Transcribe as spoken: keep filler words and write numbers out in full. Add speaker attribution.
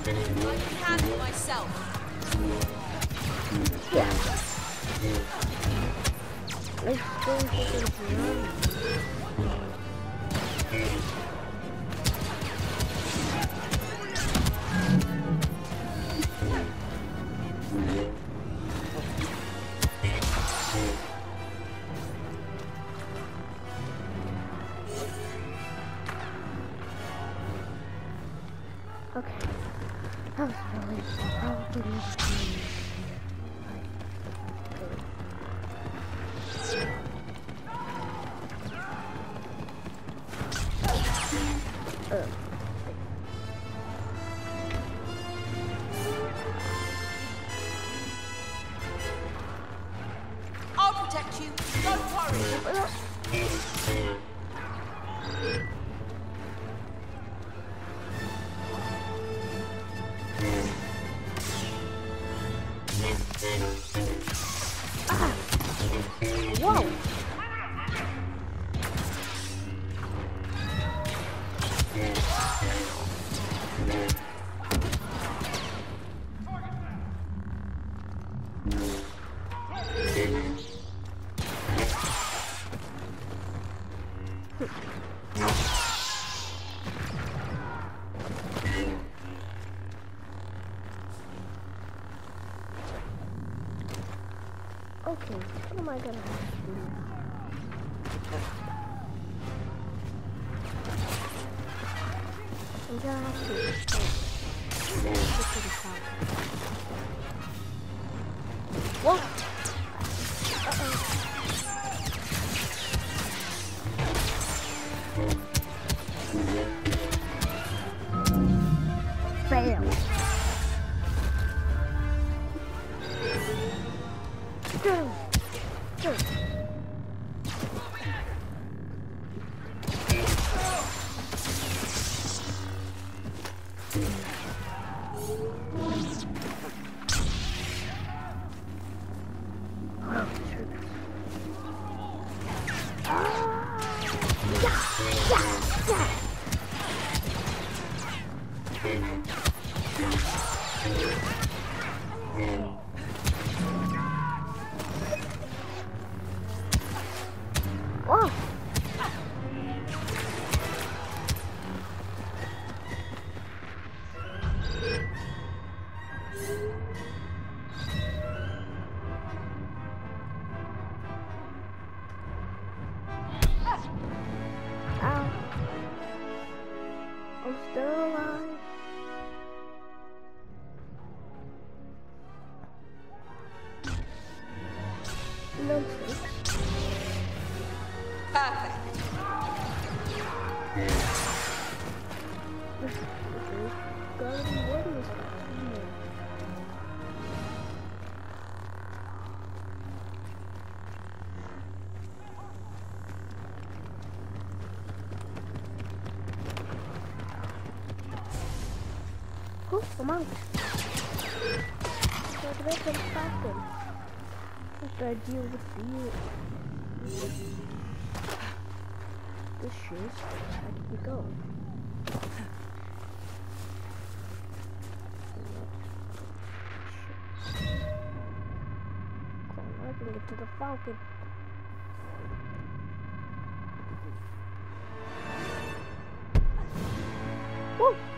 Speaker 1: I can handle myself.
Speaker 2: Yeah. Let's go to the ground. Okay. That was really probably the Uh.
Speaker 1: I'll protect you. Don't worry.
Speaker 2: Ah. Whoa. Okay, what am I gonna have to do? I'm gonna have to oh, get to the top. Whoa! Uh-oh. Fail. Go. Go. Whoa! Ow. I'm still alive. No tricks.
Speaker 1: Perfect.
Speaker 2: Garden, what is that? Oh, I'm out. So the rest of the pattern. After I deal with you. This shoes, how did we go? Cool, I can get to the Falcon. Woo!